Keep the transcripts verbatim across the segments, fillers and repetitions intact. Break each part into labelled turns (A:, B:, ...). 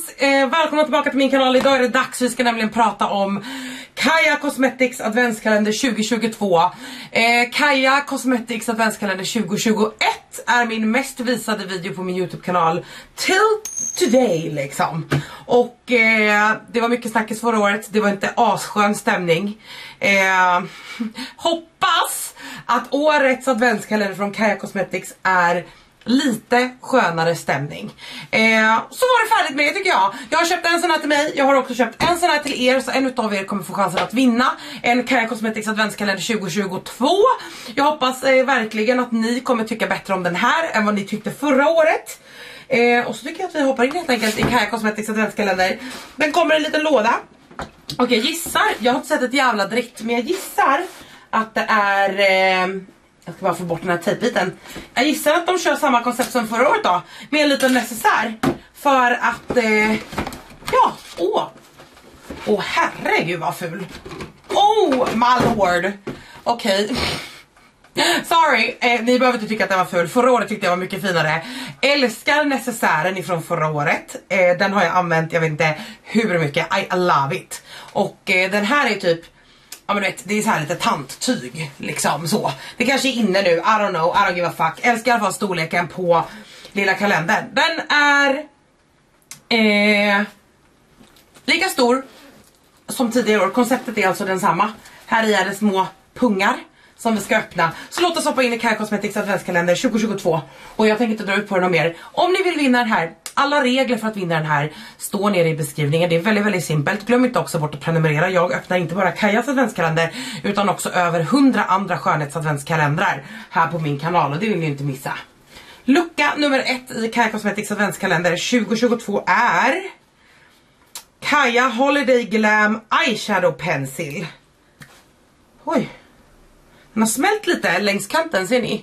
A: Eh, välkomna tillbaka till min kanal. Idag är det dags, vi ska nämligen prata om Kaja Cosmetics adventskalender tjugo tjugotvå. eh, Kaja Cosmetics adventskalender tjugo tjugoett är min mest visade video på min YouTube-kanal till today liksom. Och eh, det var mycket snackis förra året. Det var inte asskön stämning. eh, Hoppas att årets adventskalender från Kaja Cosmetics är lite skönare stämning. eh, Så var det färdigt med det, tycker jag. Jag har köpt en sån här till mig. Jag har också köpt en sån här till er. Så en utav er kommer få chansen att vinna en Kaja Cosmetics adventskalender tjugo tjugotvå. Jag hoppas eh, verkligen att ni kommer tycka bättre om den här än vad ni tyckte förra året. eh, Och så tycker jag att vi hoppar in helt enkelt i Kaja Cosmetics adventskalender. Den kommer i en liten låda. Och jag gissar, jag har inte sett ett jävla dritt, men jag gissar att det är eh, jag ska bara få bort den här tejpbiten. Jag gissar att de kör samma koncept som förra året då, med en liten necessär. För att, eh, ja, åh. Åh herregud vad ful. Oh my lord. Okej. Okay. Sorry, eh, ni behöver inte tycka att den var ful. Förra året tyckte jag var mycket finare. Älskar necessären ifrån förra året. eh, Den har jag använt, jag vet inte hur mycket. I love it. Och eh, den här är typ, ja men vet, det är så här lite tanttyg liksom så. Det kanske är inne nu, I don't know, I don't give a fuck. Älskar i alla fall storleken på lilla kalendern. Den är eh, lika stor som tidigare år. Konceptet är alltså densamma. Här är det små pungar som vi ska öppna. Så låt oss hoppa in i Kaja Cosmetics adventskalender tjugo tjugotvå. Och jag tänker inte dra ut på den mer. Om ni vill vinna den här, alla regler för att vinna den här står nere i beskrivningen. Det är väldigt väldigt simpelt. Glöm inte också bort att prenumerera. Jag öppnar inte bara Kajas adventskalender utan också över hundra andra skönhetsadventskalendrar här på min kanal. Och det vill ni inte missa. Lucka nummer ett i Kaja Cosmetics adventskalender tjugo tjugotvå är Kaja Holiday Glam Eyeshadow Pencil. Oj. Den har smält lite längs kanten, ser ni?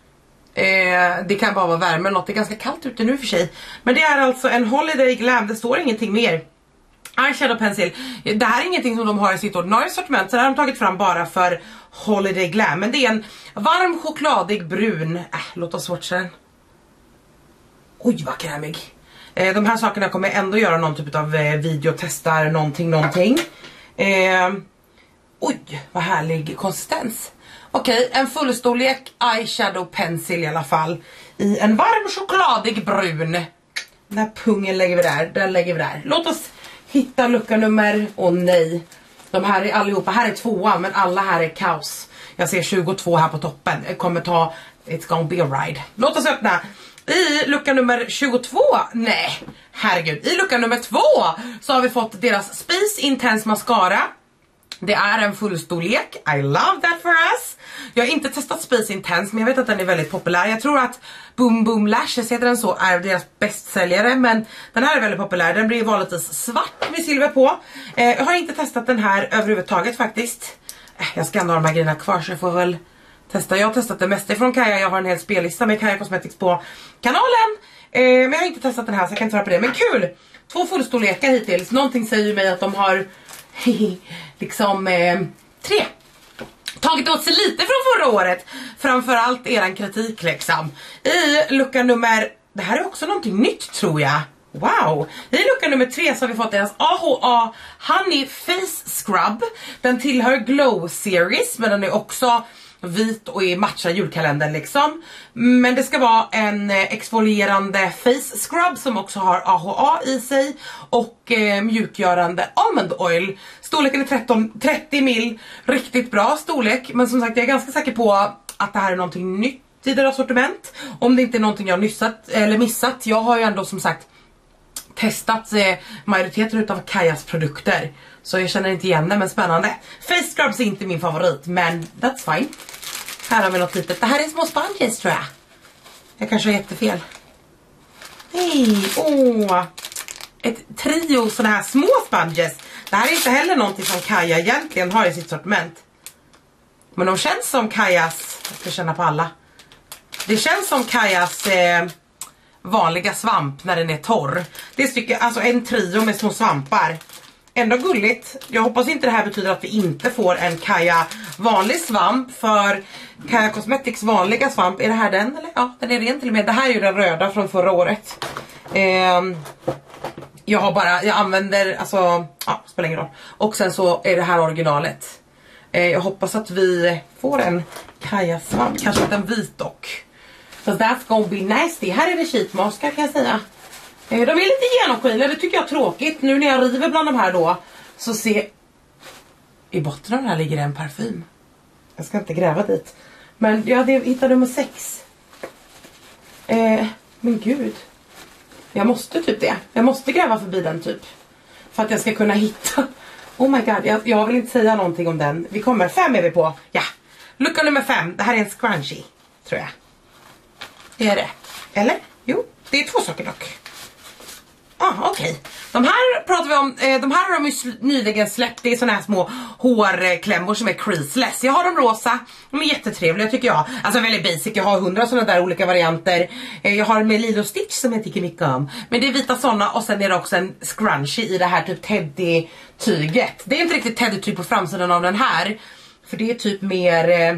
A: Eh, det kan bara vara värme eller något. Det är ganska kallt ute nu för sig. Men det är alltså en Holiday Glam. Det står ingenting mer. Eyeshadow Pencil. Det här är ingenting som de har i sitt ordinarie sortiment. Så det har de tagit fram bara för Holiday Glam. Men det är en varm chokladig brun. Äh, låt oss swatcha den. Oj, vad krämig. Eh, de här sakerna kommer ändå göra någon typ av eh, videotestar. Någonting, någonting. Eh, oj, vad härlig konsistens. Okej, okay, en fullstorlek eyeshadow pencil i alla fall. I en varm chokladig brun. Den här pungen lägger vi där, den lägger vi där. Låt oss hitta lucka nummer, åh nej. De här är allihopa, här är tvåan men alla här är kaos. Jag ser tjugotvå här på toppen. Jag kommer ta, it's gonna be a ride. Låt oss öppna. I lucka nummer tjugotvå, nej, herregud. I lucka nummer två så har vi fått deras Space Intense Mascara. Det är en fullstorlek. I love that for us. Jag har inte testat Space Intense, men jag vet att den är väldigt populär. Jag tror att Boom Boom Lashes heter den så, är deras bästsäljare. Men den här är väldigt populär. Den blir vanligtvis svart med silver på. eh, Jag har inte testat den här överhuvudtaget faktiskt. eh, Jag ska ändå ha de här grejerna kvar så jag får väl testa. Jag har testat det mesta från Kaja. Jag har en hel spellista med Kaja Cosmetics på kanalen. eh, Men jag har inte testat den här så jag kan inte svara på det. Men kul! Två fullstorlekar hittills. Någonting säger mig att de har liksom eh, tre tagit åt sig lite från förra året. Framförallt eran kritik liksom. I lucka nummer, det här är också någonting nytt tror jag. Wow. I lucka nummer tre så har vi fått deras A H A Honey Face Scrub. Den tillhör Glow Series, men den är också vit och är matchar julkalendern liksom. Men det ska vara en exfolierande face scrub som också har A H A i sig. Och eh, mjukgörande almond oil. Storleken är tretton, trettio mil. Riktigt bra storlek. Men som sagt, jag är ganska säker på att det här är någonting nytt i deras sortiment. Om det inte är någonting jag har nyssat, eller missat. Jag har ju ändå som sagt testat eh, majoriteten utav Kajas produkter. Så jag känner inte igen det, men spännande. Face scrubs är inte min favorit, men that's fine. Här har vi något litet. Det här är små sponges tror jag. Jag kanske har jättefel. Hej, åh. Ett trio sådana här små sponges. Det här är inte heller någonting som Kaja egentligen har i sitt sortiment. Men de känns som Kajas, jag ska känna på alla. Det känns som Kajas eh, vanliga svamp när den är torr. Det är stycke, alltså en trio med små svampar. Ändå gulligt. Jag hoppas inte det här betyder att vi inte får en Kaja vanlig svamp. För Kaja Cosmetics vanliga svamp, är det här den? Eller? Ja, den är ren till och med. Det här är ju den röda från förra året. Eh, Jag har bara, jag använder, alltså, ja, spelar ingen roll. Och sen så är det här originalet. eh, Jag hoppas att vi får en Kaja-svamp, kanske inte en vit dock. So that's gonna be nasty. Här är det sheetmaskar kan jag säga. eh, De är lite genomskinliga, det tycker jag är tråkigt. Nu när jag river bland de här då, så se, i botten av den här ligger en parfym. Jag ska inte gräva dit. Men jag hittade nummer sex. eh, Men gud, jag måste typ det. Jag måste gräva förbi den typ. För att jag ska kunna hitta. Oh my god, jag, jag vill inte säga någonting om den. Vi kommer, fem är vi på. Ja, lucka nummer fem. Det här är en scrunchie, tror jag. Det är det. Eller? Jo, det är två saker dock. Ah, okej. Okay. De här pratar vi om, eh, de här har de ju nyligen släppt. Det är såna här små hårklämmor som är creaseless. Jag har de rosa, de är jättetrevliga tycker jag. Alltså väldigt basic, jag har hundra sådana där olika varianter. eh, Jag har med Lilo Stitch som jag tycker mycket om. Men det är vita sådana och sen är det också en scrunchie i det här typ teddy-tyget. Det är inte riktigt teddy-tyg på framsidan av den här. För det är typ mer eh,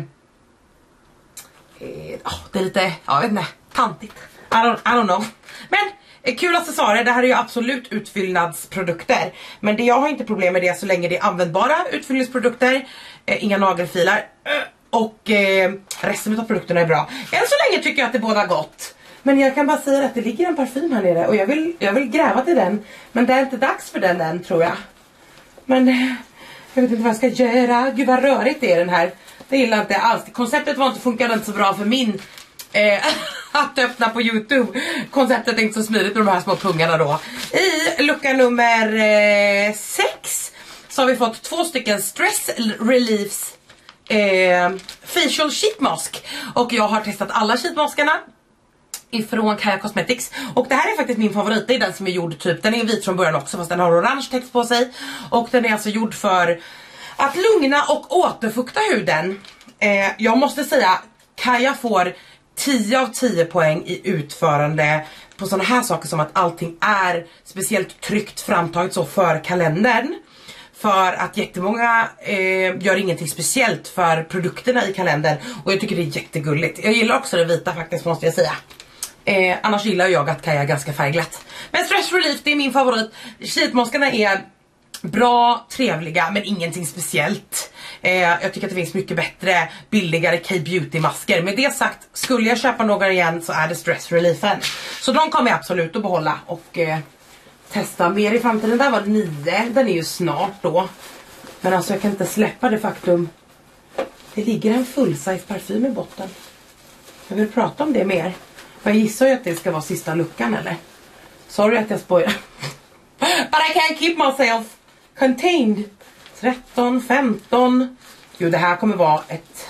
A: eh, oh, det är lite, ja jag vet inte, tantigt. I don't, I don't know. Men kul accessoarer, det här är ju absolut utfyllnadsprodukter. Men det jag har inte problem med det så länge det är användbara utfyllnadsprodukter. eh, Inga nagelfilar. Och eh, resten av produkterna är bra. Än så länge tycker jag att det båda gott. Men jag kan bara säga att det ligger en parfym här nere. Och jag vill, jag vill gräva till den. Men det är inte dags för den än tror jag. Men jag vet inte vad jag ska göra. Gud vad rörigt det är den här. Det gillar inte alls. Konceptet var inte, funkade inte så bra för min Eh, att öppna på YouTube. Konceptet är inte så smidigt med de här små pungarna då. I lucka nummer eh, sex så har vi fått två stycken Stress Reliefs eh, Facial Sheet Mask. Och jag har testat alla sheetmaskarna ifrån Kaja Cosmetics. Och det här är faktiskt min favorit. Det är den som är gjord typ, den är vit från början också fast den har orange text på sig. Och den är alltså gjord för att lugna och återfukta huden. eh, Jag måste säga, Kaja får tio av tio poäng i utförande på sådana här saker som att allting är speciellt tryckt framtaget så för kalendern. För att jättemånga eh, gör ingenting speciellt för produkterna i kalendern. Och jag tycker det är jättegulligt. Jag gillar också det vita faktiskt måste jag säga. eh, Annars gillar jag att Kaja är ganska färgglatt. Men Stress Relief, det är min favorit. Sheetmaskarna är bra, trevliga men ingenting speciellt. eh, Jag tycker att det finns mycket bättre, billigare K-beauty-masker. Med det sagt, skulle jag köpa några igen så är det Stress Reliefen. Så de kommer jag absolut att behålla och eh, testa mer i framtiden. Där var det nio, den är ju snart då. Men alltså jag kan inte släppa det faktum. Det ligger en full-size parfym i botten. Jag vill prata om det mer. Jag gissar ju att det ska vara sista luckan eller? Sorry att jag spoilar. But I can't keep myself contained. tretton, femton. Jo, det här kommer vara ett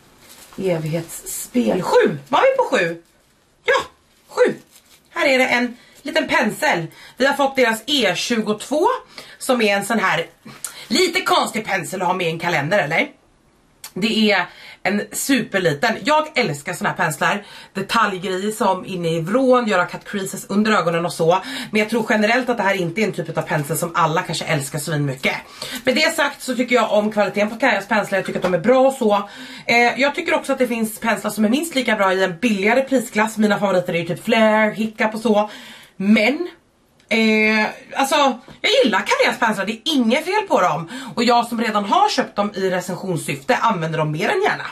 A: evighetsspel. sju, var vi på sju? Ja, sju. Här är det en liten pensel. Vi har fått deras E tjugotvå som är en sån här lite konstig pensel att ha med i en kalender, eller? Det är en superliten. Jag älskar såna här penslar. Detaljgrejer som inne i vrån, göra cut creases under ögonen och så. Men jag tror generellt att det här inte är en typ av pensel som alla kanske älskar så mycket. Med det sagt så tycker jag om kvaliteten på Kajas penslar. Jag tycker att de är bra och så. eh, Jag tycker också att det finns penslar som är minst lika bra i en billigare prisklass. Mina favoriter är ju typ Flare, Hiccup och så. Men Eh, alltså, jag gillar Kajas penslar, det är inget fel på dem. Och jag som redan har köpt dem i recensionssyfte använder dem mer än gärna.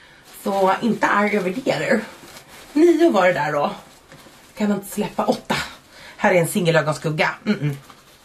A: Så inte arg över det. Nio var det där då. Kan man inte släppa åtta. Här är en singelögonskugga. Mm -mm.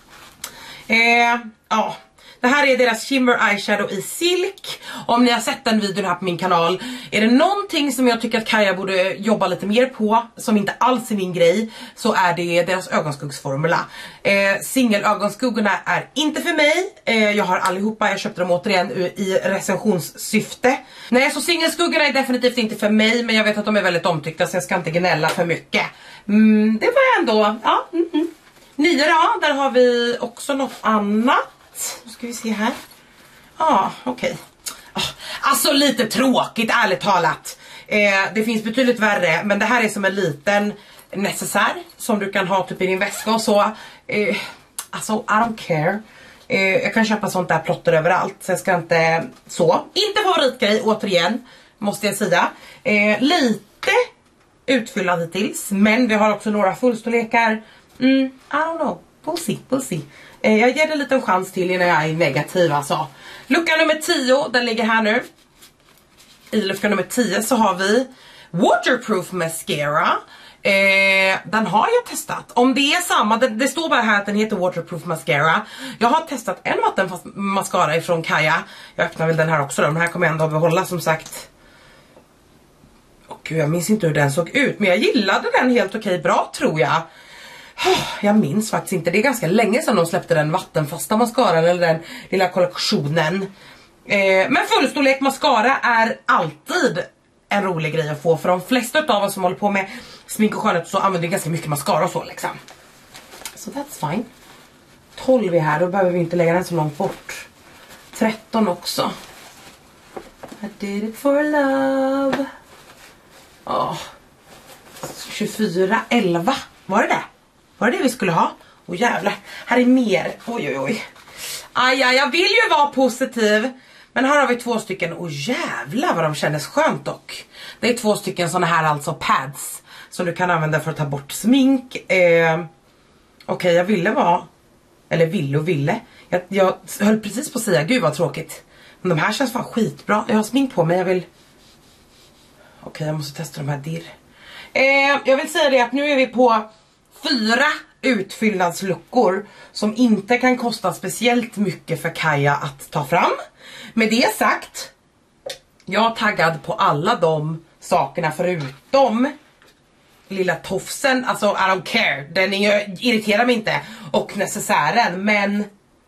A: Eh, ja. Det här är deras Shimmer Eyeshadow i silk. Om ni har sett den videon här på min kanal, är det någonting som jag tycker att Kaja borde jobba lite mer på, som inte alls är min grej, så är det deras ögonskuggsformula. eh, Singelögonskuggorna är inte för mig. eh, Jag har allihopa, jag köpte dem återigen i recensionssyfte. Nej, så singelskuggorna är definitivt inte för mig, men jag vet att de är väldigt omtyckta så jag ska inte gnälla för mycket. mm, Det var ändå, ja, mm -mm. Nio då, där har vi också något annat. Nu ska vi se här. Ja, ah, okej. Okay. ah, Alltså lite tråkigt, ärligt talat. eh, Det finns betydligt värre. Men det här är som en liten necessär som du kan ha typ i din väska och så. eh, Alltså, I don't care. eh, Jag kan köpa sånt där plotter överallt. Så jag ska inte, så inte favoritgrej, återigen måste jag säga. eh, Lite utfyllande tills. Men vi har också några fullstorlekar. mm, I don't know. We'll see, we'll see. Eh, jag ger det en liten chans till innan jag är negativ alltså. Lucka nummer tio, den ligger här nu. I lucka nummer tio så har vi Waterproof Mascara. Eh, den har jag testat. Om det är samma, det, det står bara här att den heter Waterproof Mascara. Jag har testat en vattenfast mascara ifrån Kaja. Jag öppnar väl den här också då. Den här kommer jag ändå behålla som sagt. Och gud, jag minns inte hur den såg ut. Men jag gillade den helt okej bra tror jag. Jag minns faktiskt inte. Det är ganska länge sedan de släppte den vattenfasta mascaran eller den lilla kollektionen. Eh, men fullstorlek mascara är alltid en rolig grej att få. För de flesta av oss som håller på med smink och skönhet så använder ganska mycket mascara och så liksom. Så so that's fine. tolv är här, då behöver vi inte lägga den så långt bort. tretton också. I did it for love. Oh. tjugofyra, elva. Var det det? Var det det vi skulle ha? Åh oh, jävlar, här är mer. Oj oj oj. Aj, aj, jag vill ju vara positiv. Men här har vi två stycken. Åh oh, jävlar vad de kändes skönt dock. Det är två stycken såna här alltså pads. Som du kan använda för att ta bort smink. Eh, Okej, okay, jag ville vara. Eller ville och ville. Jag, jag höll precis på att säga, gud vad tråkigt. Men de här känns fan skitbra. Jag har smink på mig, jag vill. Okej, okay, jag måste testa de här dirr. Eh, jag vill säga det att nu är vi på fyra utfyllnadsluckor som inte kan kosta speciellt mycket för Kaja att ta fram. Med det sagt, jag är taggad på alla de sakerna förutom lilla tofsen. Alltså I don't care, den är, irriterar mig inte. Och necessären, men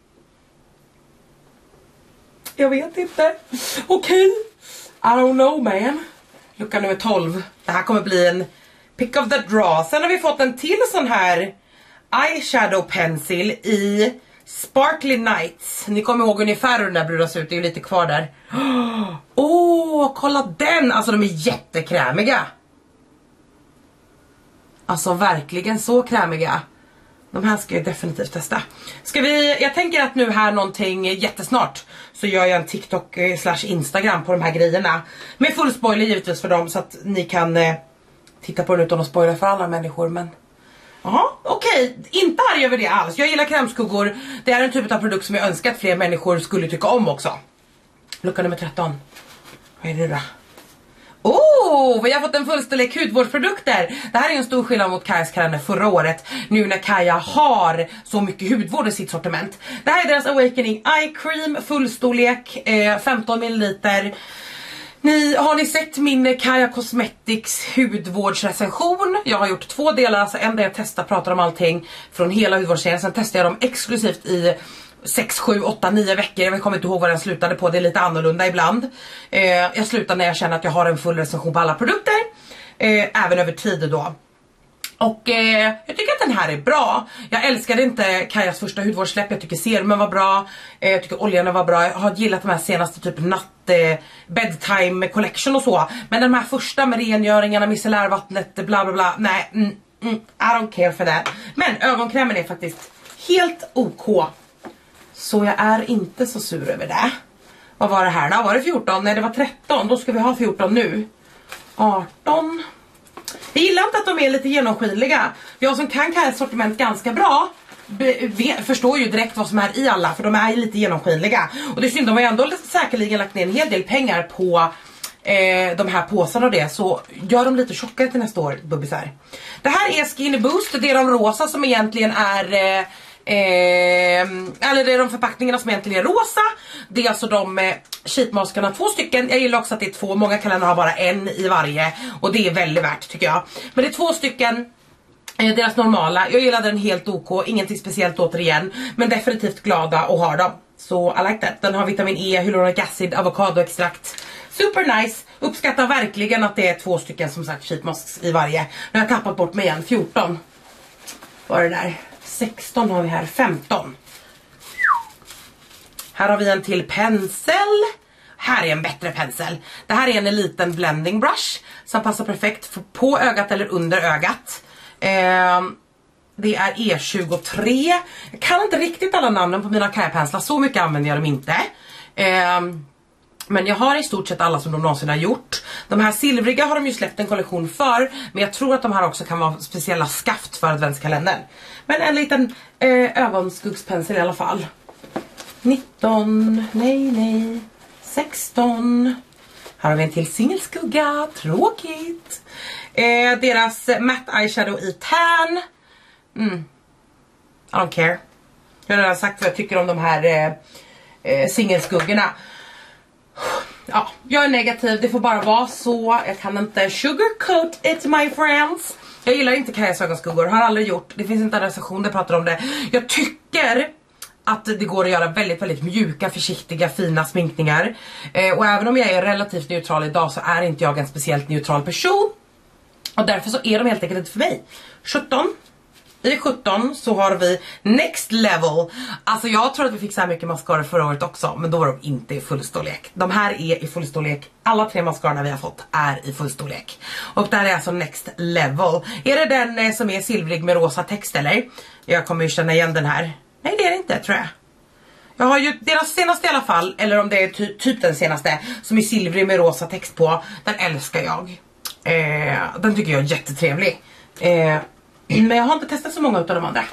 A: jag vet inte. Okej, okay. I don't know man. Lucka nummer tolv. Det här kommer bli en pick of the draw. Sen har vi fått en till sån här eyeshadow pencil i Sparkly Nights. Ni kommer ihåg ungefär hur den där brudar ut. Det är ju lite kvar där. Åh, oh, kolla den. Alltså de är jättekrämiga. Alltså verkligen så krämiga. De här ska jag definitivt testa. Ska vi, jag tänker att nu här någonting jättesnart så gör jag en TikTok slash Instagram på de här grejerna. Med full spoiler givetvis för dem så att ni kan eh, titta på den utan att spoila för alla människor. Men ja, okej. Okay. Inte arg över det alls. Jag gillar krämskuggor. Det är en typ av produkt som jag önskar att fler människor skulle tycka om också. Lucka nummer tretton. Vad är det då? Oh, vi har fått en fullständig hudvårdsprodukter. Det här är en stor skillnad mot Kajas kalender förra året. Nu när Kaja har så mycket hudvård i sitt sortiment. Det här är deras Awakening Eye Cream. Fullstorlek, eh, femton milliliter. Ni, har ni sett min Kaja Cosmetics hudvårdsrecension? Jag har gjort två delar, alltså en där jag testar, pratar om allting från hela hudvårdsserien. Sen testar jag dem exklusivt i sex, sju, åtta, nio veckor. Jag kommer inte ihåg vad den slutade på, det är lite annorlunda ibland. eh, Jag slutar när jag känner att jag har en full recension på alla produkter, eh, även över tid då. Och eh, jag tycker att den här är bra. Jag älskade inte Kajas första hudvårdssläpp. Jag tycker serumen var bra, eh, jag tycker oljan var bra. Jag har gillat de här senaste typ natt eh, bedtime collection och så. Men den här första med rengöringarna, micellärvattnet, bla bla bla. Nej, mm, mm, I don't care for that. Men ögonkrämen är faktiskt helt ok. Så jag är inte så sur över det. Vad var det här då? Var det fjorton? Nej, det var tretton. Då ska vi ha fjorton nu. arton. Jag gillar inte att de är lite genomskinliga. Jag som kan Kajas sortiment ganska bra förstår ju direkt vad som är i alla. För de är lite genomskinliga. Och det är synd, de har ju ändå säkerligen lagt ner en hel del pengar på eh, de här påsarna och det. Så gör de lite tjockare till nästa år, bubbisar. Det här är Skinny Boost. Det är de rosa som egentligen är... Eh, Eh, eller det är de förpackningarna som egentligen är rosa. Det är alltså de eh, sheetmaskarna, två stycken. Jag gillar också att det är två, många kalendrar har bara en i varje. Och det är väldigt värt tycker jag. Men det är två stycken, eh, deras normala. Jag gillade den helt ok, ingenting speciellt återigen. Men definitivt glada och har dem. Så I like that. Den har vitamin E, hyaluronic acid, avokadoextrakt. Super nice. Uppskattar verkligen att det är två stycken som sagt sheetmasks i varje. Nu har jag tappat bort mig igen, fjorton. Vad är det där? sexton har vi här, femton. Här har vi en till pensel. Här är en bättre pensel. Det här är en liten blending brush som passar perfekt på ögat eller under ögat. Eh, det är E tjugotre. Jag kan inte riktigt alla namnen på mina Kaja-penslar. Så mycket använder jag dem inte. Eh, Men jag har i stort sett alla som de någonsin har gjort. De här silvriga har de ju släppt en kollektion för. Men jag tror att de här också kan vara speciella skaft för adventskalendern. Men en liten eh, ögonskuggspensel i alla fall. nitton, nej nej, sexton. Här har vi en till singelskugga, tråkigt. Eh, deras matte eyeshadow i tan. Mm. I don't care. Jag har redan sagt vad jag tycker om de här eh, eh, singelskuggorna. Ja, jag är negativ, det får bara vara så. Jag kan inte sugarcoat it, my friends. Jag gillar inte Kajas ögonskuggor, har aldrig gjort. Det finns inte en recension där pratar om det. Jag tycker att det går att göra väldigt, väldigt mjuka, försiktiga, fina sminkningar. eh, Och även om jag är relativt neutral idag så är inte jag en speciellt neutral person. Och därför så är de helt enkelt inte för mig. sjutton. I sjutton så har vi Next Level. Alltså jag tror att vi fick så här mycket mascara förra året också, men då var de inte i fullstorlek. De här är i fullstorlek. Alla tre mascarorna vi har fått är i fullstorlek. Och där är alltså Next Level. Är det den eh, som är silvrig med rosa text eller? Jag kommer ju känna igen den här. Nej, det är det inte, tror jag. Jag har ju deras senaste i alla fall, eller om det är ty typ den senaste, som är silvrig med rosa text på. Den älskar jag. Eh, den tycker jag är jättetrevlig. Eh, men jag har inte testat så många av de andra.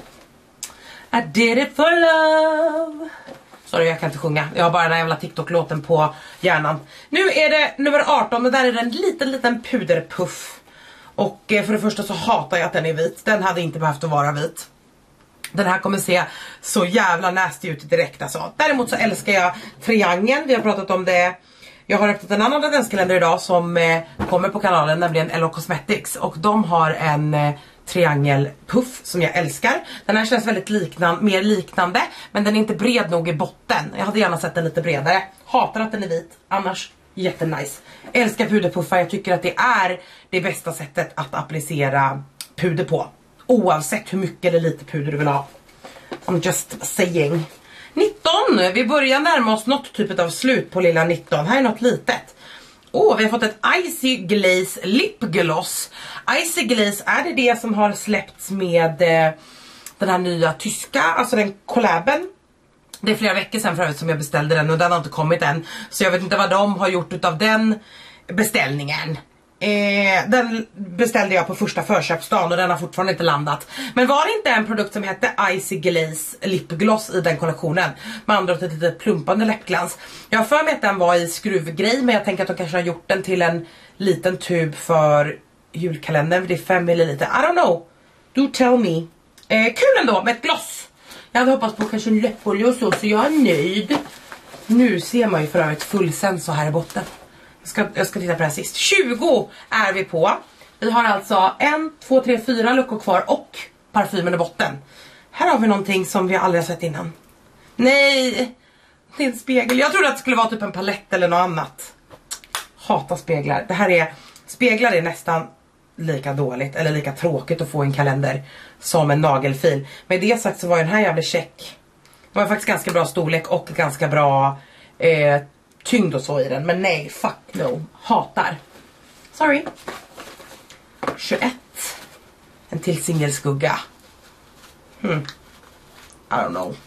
A: I did it for love. Sorry, jag kan inte sjunga. Jag har bara den här jävla TikTok-låten på hjärnan. Nu är det nummer arton, men där är det en liten, liten puderpuff. Och eh, för det första så hatar jag att den är vit. Den hade inte behövt att vara vit. Den här kommer se så jävla nasty ut direkt alltså. Däremot så älskar jag triangeln. Vi har pratat om det. Jag har öppnat en annan adventskalender idag som eh, kommer på kanalen, nämligen L O Cosmetics. Och de har en eh, triangelpuff som jag älskar. Den här känns väldigt liknande, mer liknande, men den är inte bred nog i botten. Jag hade gärna sett den lite bredare. Hatar att den är vit, annars jättenice. Älskar puderpuffar, jag tycker att det är det bästa sättet att applicera puder på. Oavsett hur mycket eller lite puder du vill ha. I'm just saying. nitton, vi börjar närma oss något typ av slut på lilla nitton. Här är något litet. Åh, oh, vi har fått ett Icy Glaze Lip Gloss. Icy Glaze, är det det som har släppts med eh, den här nya tyska, alltså den collaben? Det är flera veckor sedan förut som jag beställde den och den har inte kommit än. Så jag vet inte vad de har gjort utav den beställningen. Eh, den beställde jag på första förköpsdagen och den har fortfarande inte landat. Men var det inte en produkt som hette Icy Glaze Lip Gloss i den kollektionen? Med andra ord ett lite plumpande läppglans. Jag har för mig att den var i skruvgrej, men jag tänker att de kanske har gjort den till en liten tub för julkalendern. Det är fem milliliter. I don't know. Do tell me. Eh, kul ändå med ett gloss. Jag hade hoppats på kanske en läppolja och så, så jag är nöjd. Nu ser man ju för övrigt fullsens så här i botten. Jag ska, jag ska titta på det här sist. tjugo är vi på. Vi har alltså en, två, tre, fyra luckor kvar och parfymen i botten. Här har vi någonting som vi aldrig har sett innan. Nej, det är en spegel. Jag trodde att det skulle vara typ en palett eller något annat. Hatar speglar. Det här är, speglar är nästan lika dåligt eller lika tråkigt att få en kalender som en nagelfil. Med det sagt så var den här jävla check. Det var faktiskt ganska bra storlek och ganska bra eh, tyngd och så i den. Men nej, fuck no. Hatar. Sorry. tjugoett. En till singelskugga. Hmm. I don't know.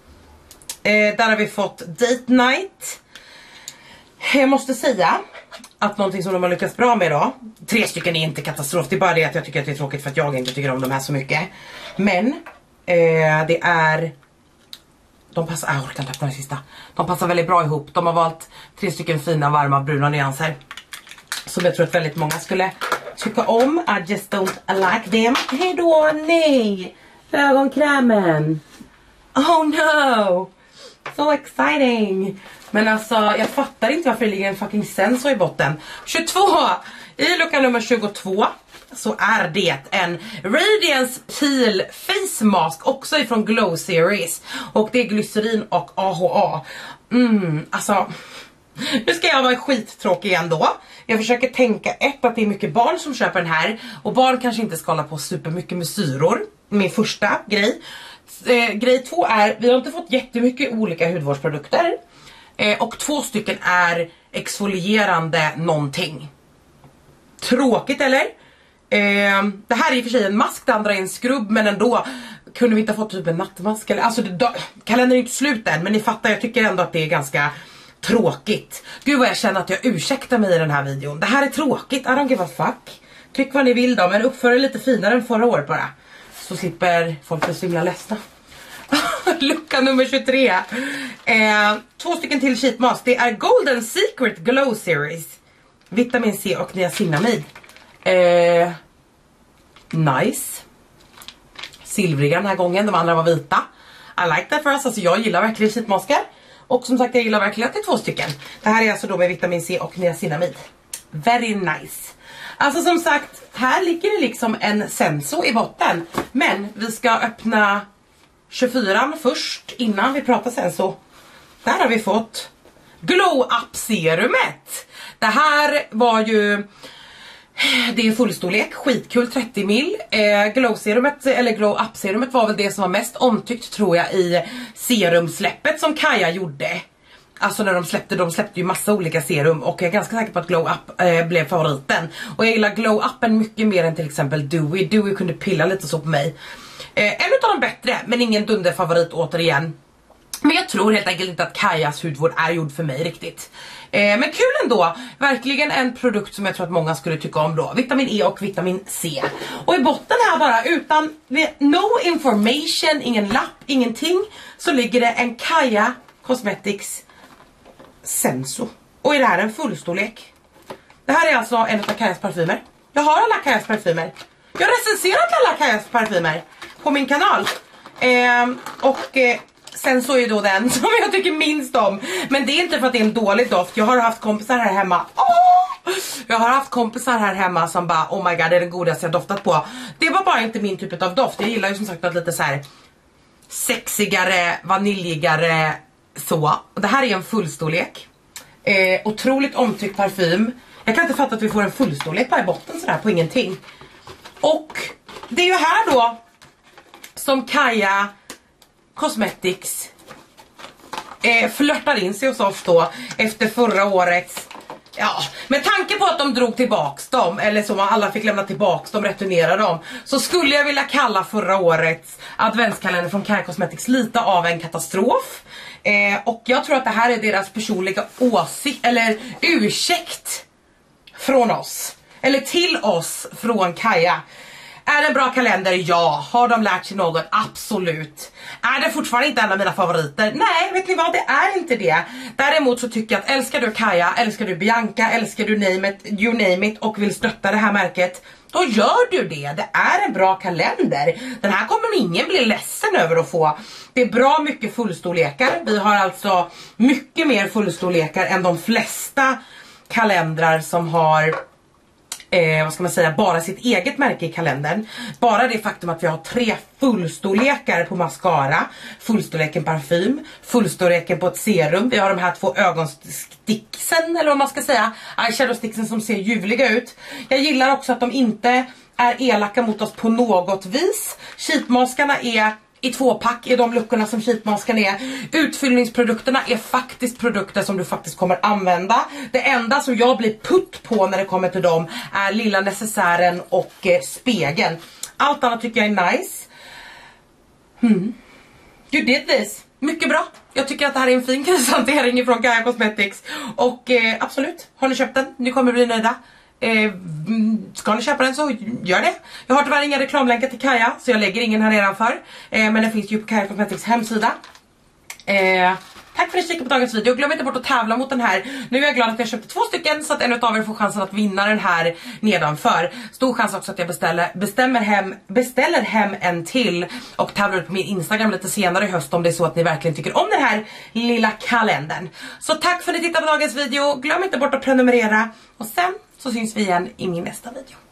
A: Eh, där har vi fått Date Night. Jag måste säga att någonting som de har lyckats bra med då. Tre stycken är inte katastrof. Det är bara det att jag tycker att det är tråkigt för att jag inte tycker om de här så mycket. Men eh, det är... De passar, jag orkar inte öppna den sista. De passar väldigt bra ihop. De har valt tre stycken fina, varma, bruna nyanser. Som jag tror att väldigt många skulle tycka om. I just don't like them. Hej då, nej. Ögonkrämen. Oh no. So exciting. Men alltså, jag fattar inte varför det ligger en fucking sensor i botten. tjugotvå. I lucka nummer tjugotvå. Så är det en Radiance Peel Face Mask, också ifrån Glow Series. Och det är glycerin och A H A. Mm, alltså... Nu ska jag vara skittråkig igen då. Jag försöker tänka ett att det är mycket barn som köper den här. Och barn kanske inte ska hålla på super mycket med syror. Min första grej. Eh, grej två är, vi har inte fått jättemycket olika hudvårdsprodukter. Eh, och två stycken är exfolierande någonting. Tråkigt eller? Eh, det här är i och för sig en mask, det andra är en skrubb, men ändå kunde vi inte ha fått typ en nattmask eller, alltså det, kalendern är inte slut än, men ni fattar, jag tycker ändå att det är ganska tråkigt. Gud vad jag känner att jag ursäktar mig i den här videon. Det här är tråkigt, I don't give a fuck. Tyck vad ni vill då, men uppför det lite finare än förra året bara. Så slipper folk bli så himla ledsna. Lucka nummer tjugotre. Eh, två stycken till sheetmask. Det är Golden Secret Glow Series. Vitamin C och niacinamid. Eh, nice. Silvriga den här gången, de andra var vita. I like that for us, alltså jag gillar verkligen sheetmaskar. Och som sagt jag gillar verkligen att det är två stycken. Det här är alltså då med vitamin C och niacinamid. Very nice. Alltså som sagt, här ligger det liksom en Senso i botten. Men vi ska öppna tjugofyran först innan vi pratar Senso. Där har vi fått Glow Up serumet. Det här var ju, det är fullstorlek, skitkul, trettio mil. eh, Glow serumet, eller Glow Up serumet var väl det som var mest omtyckt tror jag i serumsläppet som Kaja gjorde. Alltså när de släppte, de släppte ju massa olika serum. Och jag är ganska säker på att Glow Up eh, blev favoriten. Och jag gillar Glow Upen mycket mer än till exempel Dewy. Dewy kunde pilla lite så på mig. eh, En av de bättre, men ingen dunderfavorit återigen. Men jag tror helt enkelt inte att Kajas hudvård är gjord för mig riktigt. eh, Men kul ändå. Verkligen en produkt som jag tror att många skulle tycka om då. Vitamin E och vitamin C. Och i botten här bara, utan no information, ingen lapp, ingenting, så ligger det en Kaja Cosmetics Senso. Och är det här en fullstorlek. Det här är alltså en av Kajas parfymer. Jag har alla Kajas parfymer. Jag har recenserat alla Kajas parfymer på min kanal. eh, Och eh, Senso är då den som jag tycker minst om. Men det är inte för att det är en dålig doft. Jag har haft kompisar här hemma. Åh! Jag har haft kompisar här hemma som bara, oh my god, det är det godaste jag doftat på. Det var bara inte min typ av doft. Jag gillar ju som sagt att lite så här sexigare, vaniljigare så. Det här är en fullstorlek. eh, Otroligt omtyckt parfym. Jag kan inte fatta att vi får en fullstorlek på i botten sådär på ingenting. Och det är ju här då som Kaja Cosmetics eh, flörtar in sig hos oss då efter förra årets. Ja, med tanke på att de drog tillbaks dem, eller så alla fick lämna tillbaks dem, returnera dem, så skulle jag vilja kalla förra årets adventskalender från Kaja Cosmetics lite av en katastrof. eh, Och jag tror att det här är deras personliga åsikt, eller ursäkt från oss, eller till oss från Kaja. Är det en bra kalender? Ja. Har de lärt sig något? Absolut. Är det fortfarande inte en av mina favoriter? Nej, vet ni vad? Det är inte det. Däremot så tycker jag att älskar du Kaja, älskar du Bianca, älskar du name it, you name it och vill stötta det här märket, då gör du det. Det är en bra kalender. Den här kommer ingen bli ledsen över att få. Det är bra mycket fullstorlekar. Vi har alltså mycket mer fullstorlekar än de flesta kalendrar som har Eh, vad ska man säga, bara sitt eget märke i kalendern. Bara det faktum att vi har tre fullstorlekar på mascara, fullstorleken parfym, fullstorleken på ett serum. Vi har de här två ögonsticksen, eller vad man ska säga, eyeshadowsticksen som ser ljuvliga ut. Jag gillar också att de inte är elaka mot oss på något vis. Sheetmaskarna är i tvåpack i de luckorna som sheetmasken är. Utfyllningsprodukterna är faktiskt produkter som du faktiskt kommer använda. Det enda som jag blir putt på när det kommer till dem är lilla necessären och eh, spegeln. Allt annat tycker jag är nice. hmm. You did this. Mycket bra. Jag tycker att det här är en fin krishantering från Kaja Cosmetics. Och eh, absolut, har ni köpt den? Ni kommer bli nöjda. Eh, ska ni köpa den så gör det. Jag har tyvärr inga reklamlänkar till Kaja, så jag lägger ingen här nedanför. eh, Men den finns ju på Kaja Cosmetics hemsida. eh, Tack för att ni kikade på dagens video. Glöm inte bort att tävla mot den här. Nu är jag glad att jag köpte två stycken, så att en av er får chansen att vinna den här nedanför. Stor chans också att jag beställer, bestämmer hem, beställer hem en till och tävlar ut på min Instagram lite senare i höst, om det är så att ni verkligen tycker om den här lilla kalendern. Så tack för att ni tittade på dagens video. Glöm inte bort att prenumerera. Och sen så syns vi igen i min nästa video.